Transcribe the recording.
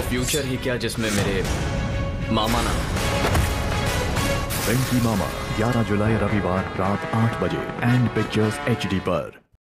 Future ही क्या जिसमें मेरे मामा ना। वेंकी मामा 11 जुलाई रविवार रात 8 बजे एंड पिक्चर्स HD पर।